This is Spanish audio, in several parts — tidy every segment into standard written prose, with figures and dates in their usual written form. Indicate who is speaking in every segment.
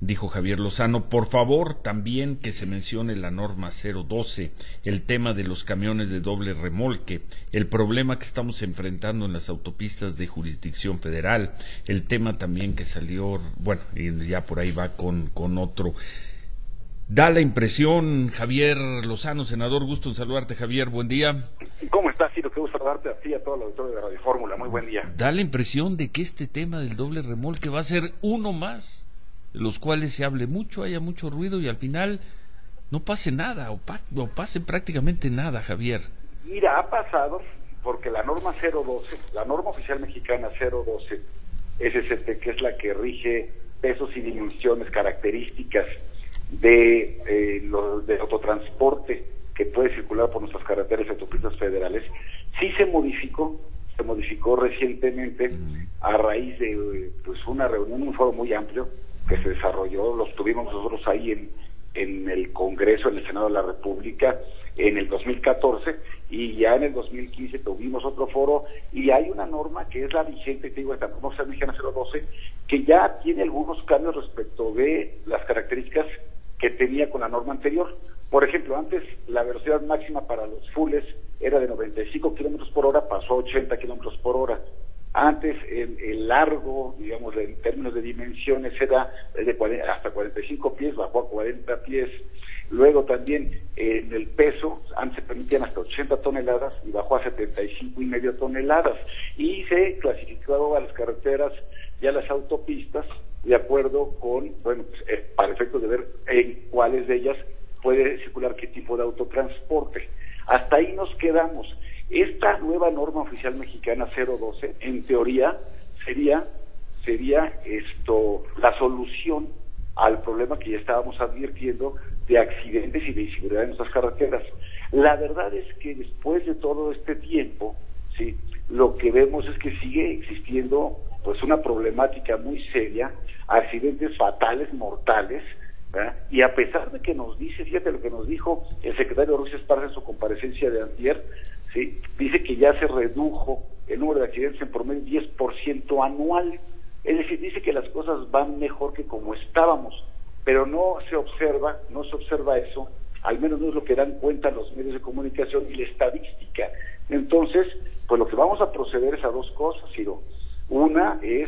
Speaker 1: dijo Javier Lozano. Por favor, también que se mencione la norma 012, el tema de los camiones de doble remolque, el problema que estamos enfrentando en las autopistas de jurisdicción federal, el tema también que salió, bueno, y ya por ahí va con otro. Da la impresión, Javier Lozano, senador, gusto en saludarte, Javier, buen día.
Speaker 2: ¿Cómo estás, Ciro? Qué gusto saludarte a ti y a todo el auditorio de Radio Fórmula, muy buen día.
Speaker 1: Da la impresión de que este tema del doble remolque va a ser uno más, de los cuales se hable mucho, haya mucho ruido y al final no pase nada, o pase prácticamente nada, Javier.
Speaker 2: Mira, ha pasado porque la norma 012, la norma oficial mexicana 012, SCT, que es la que rige pesos y dimensiones, características de autotransporte que puede circular por nuestras carreteras y autopistas federales, sí se modificó recientemente a raíz de una reunión, un foro muy amplio que se desarrolló, los tuvimos nosotros ahí en el Congreso, en el Senado de la República, en el 2014, y ya en el 2015 tuvimos otro foro, y hay una norma que es la vigente, te digo, esta norma oficial mexicana 012, que ya tiene algunos cambios respecto de las características que tenía con la norma anterior. Por ejemplo, antes la velocidad máxima para los fulles era de 95 kilómetros por hora, pasó a 80 kilómetros por hora. Antes el largo, digamos, en términos de dimensiones, era hasta 45 pies, bajó a 40 pies. Luego también en el peso, antes se permitían hasta 80 toneladas y bajó a 75,5 toneladas. Y se clasificó a las carreteras y a las autopistas de acuerdo con, para efectos de ver en cuáles de ellas puede circular qué tipo de autotransporte. Hasta ahí nos quedamos. Esta nueva norma oficial mexicana 012, en teoría, sería la solución al problema que ya estábamos advirtiendo de accidentes y de inseguridad en nuestras carreteras. La verdad es que después de todo este tiempo, sí, lo que vemos es que sigue existiendo una problemática muy seria, accidentes fatales, mortales, ¿verdad? Y a pesar de que nos dice, fíjate lo que nos dijo el secretario Ruiz Esparza en su comparecencia de antier, ¿sí? Dice que ya se redujo el número de accidentes en promedio 10% anual. Es decir, dice que las cosas van mejor que como estábamos, pero no se observa eso, al menos no es lo que dan cuenta los medios de comunicación y la estadística. Entonces, pues lo que vamos a proceder es a dos cosas, Ciro. Una es,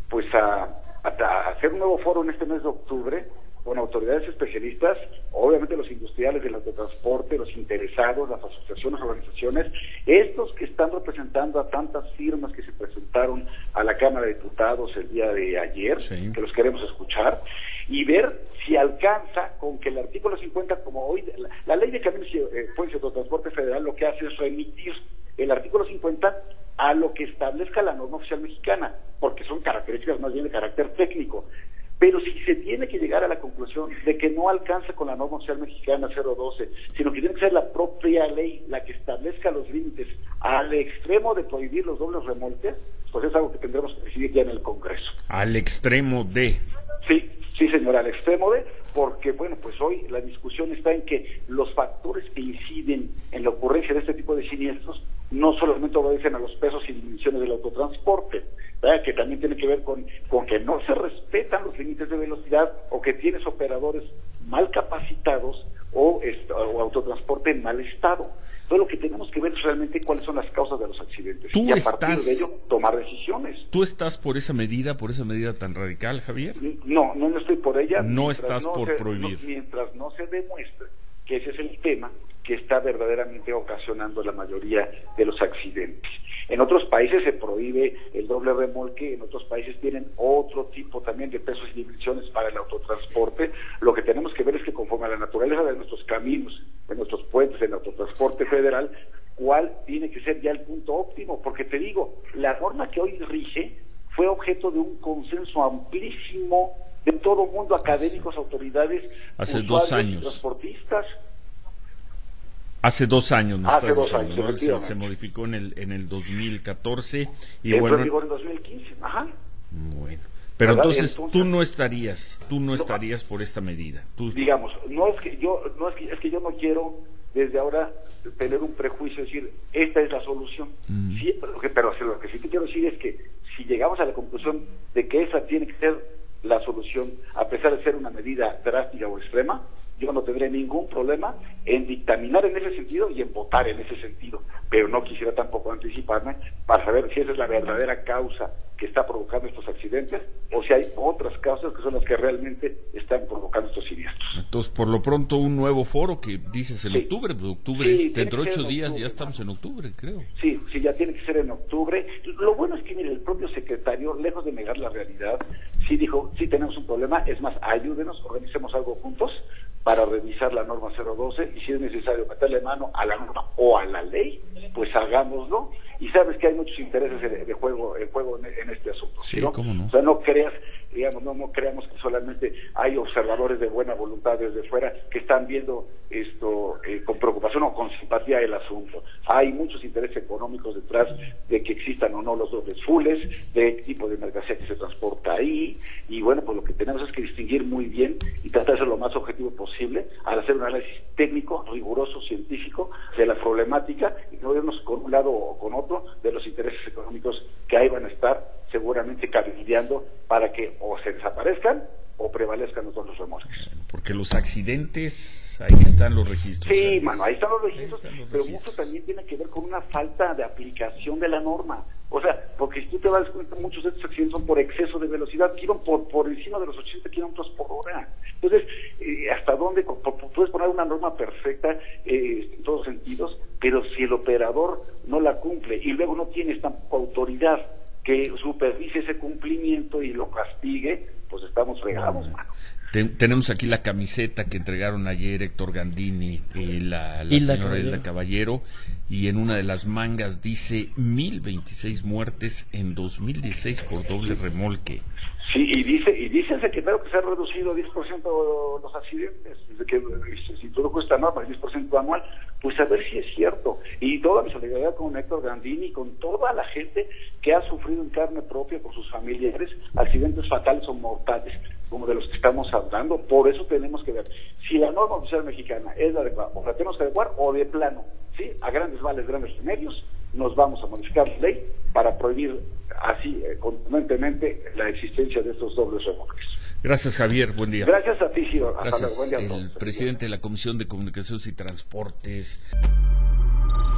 Speaker 2: a hacer un nuevo foro en este mes de octubre, con autoridades especialistas, obviamente los industriales del autotransporte, los interesados, las asociaciones, organizaciones, estos que están representando a tantas firmas que se presentaron a la Cámara de Diputados el día de ayer, sí, que los queremos escuchar, y ver si alcanza con que el artículo 50, como hoy, la ley de camiones y puentes de autotransporte federal lo que hace es remitir el artículo 50 a lo que establezca la norma oficial mexicana, porque son características más bien de carácter técnico. Pero si se tiene que llegar a la conclusión de que no alcanza con la norma oficial mexicana 012, sino que tiene que ser la propia ley la que establezca los límites al extremo de prohibir los dobles remolques, pues es algo que tendremos que decidir ya en el Congreso.
Speaker 1: Al extremo de...
Speaker 2: Sí, señora, al extremo de, porque hoy la discusión está en que los factores que inciden en la ocurrencia de este tipo de siniestros no solamente obedecen a los pesos y dimensiones del autotransporte, ¿verdad? Que también tiene que ver con que no se respetan los límites de velocidad o que tienes operadores mal capacitados o autotransporte en mal estado. Entonces lo que tenemos que ver es realmente cuáles son las causas de los accidentes y a partir de ello tomar decisiones.
Speaker 1: ¿Tú estás por esa medida tan radical, Javier?
Speaker 2: No estoy por ella.
Speaker 1: No estás por prohibir.
Speaker 2: Mientras no se demuestre que ese es el tema que está verdaderamente ocasionando la mayoría de los accidentes. En otros países se prohíbe el doble remolque, en otros países tienen otro tipo también de pesos y dimensiones para el autotransporte. Lo que tenemos que ver es que conforme a la naturaleza de nuestros caminos, de nuestros puentes, del autotransporte federal, cuál tiene que ser ya el punto óptimo, porque te digo, la norma que hoy rige fue objeto de un consenso amplísimo de todo mundo, académicos, autoridades,
Speaker 1: hace 2 años,
Speaker 2: transportistas.
Speaker 1: Hace 2 años,
Speaker 2: hace 2 años,
Speaker 1: ¿no? Se modificó en el 2014 y
Speaker 2: entró en vigor en 2015, ajá.
Speaker 1: Bueno, pero entonces tú no estarías por esta medida.
Speaker 2: Digamos, es que yo no quiero desde ahora tener un prejuicio, decir esta es la solución. Sí, pero lo que sí te quiero decir es que si llegamos a la conclusión de que esa tiene que ser la solución, a pesar de ser una medida drástica o extrema, yo no tendré ningún problema en dictaminar en ese sentido y en votar en ese sentido, pero no quisiera tampoco anticiparme para saber si esa es la verdadera causa que está provocando estos accidentes o si hay otras causas que son las que realmente están provocando estos siniestros.
Speaker 1: Entonces, por lo pronto, un nuevo foro que dices en octubre, pues octubre
Speaker 2: sí,
Speaker 1: es, dentro de 8 días
Speaker 2: octubre,
Speaker 1: ya estamos en octubre, creo.
Speaker 2: Sí, ya tiene que ser en octubre. Lo bueno es que, mire, el propio secretario, lejos de negar la realidad, sí dijo, sí tenemos un problema, es más, ayúdenos, organicemos algo juntos para revisar la norma 012 y si es necesario meterle mano a la norma o a la ley, pues hagámoslo. Y sabes que hay muchos intereses de juego en este asunto.
Speaker 1: Sí,
Speaker 2: ¿no?
Speaker 1: ¿cómo no?
Speaker 2: O sea, no creas, digamos, no creamos que solamente hay observadores de buena voluntad desde fuera que están viendo esto con preocupación o con simpatía el asunto. Hay muchos intereses económicos detrás de que existan o no los dobles fules, de qué tipo de mercancía que se transporta ahí, y bueno, pues lo que tenemos es que distinguir muy bien y tratar de ser lo más objetivo posible al hacer un análisis técnico, riguroso, científico de la problemática y no irnos con un lado o con otro de los intereses económicos que ahí van a estar seguramente cabildeando para que o se desaparezcan o prevalezcan los dos remolques.
Speaker 1: Porque los accidentes, ahí están los registros.
Speaker 2: Sí, mano, ahí están los registros, pero mucho también tiene que ver con una falta de aplicación de la norma. O sea, porque si tú te das cuenta, muchos de estos accidentes son por exceso de velocidad, que iban por encima de los 80 kilómetros por hora. Entonces, ¿hasta dónde? Puedes poner una norma perfecta en todos sentidos, pero si el operador no la cumple y luego no tienes tampoco autoridad que supervise ese cumplimiento y lo castigue, pues estamos fregados, mano.
Speaker 1: Tenemos aquí la camiseta que entregaron ayer Héctor Gandini y la señora Hilda Caballero, y en una de las mangas dice 1026 muertes en 2016 por doble remolque.
Speaker 2: Sí, y dice el secretario que se ha reducido 10% los accidentes, desde que se introdujo esta norma, el 10% anual, pues a ver si es cierto. Y toda mi solidaridad con Héctor Gandini, con toda la gente que ha sufrido en carne propia por sus familiares accidentes fatales o mortales, como de los que estamos hablando. Por eso tenemos que ver si la norma oficial mexicana es la adecuada, o la tenemos que adecuar, o de plano, ¿sí? A grandes males, grandes remedios, nos vamos a modificar la ley para prohibir así contundentemente la existencia de estos dobles remolques.
Speaker 1: Gracias, Javier, buen día.
Speaker 2: Gracias a ti, Ciro. Hasta
Speaker 1: Gracias,
Speaker 2: luego. Buen día a todos.
Speaker 1: El presidente de la Comisión de Comunicaciones y Transportes.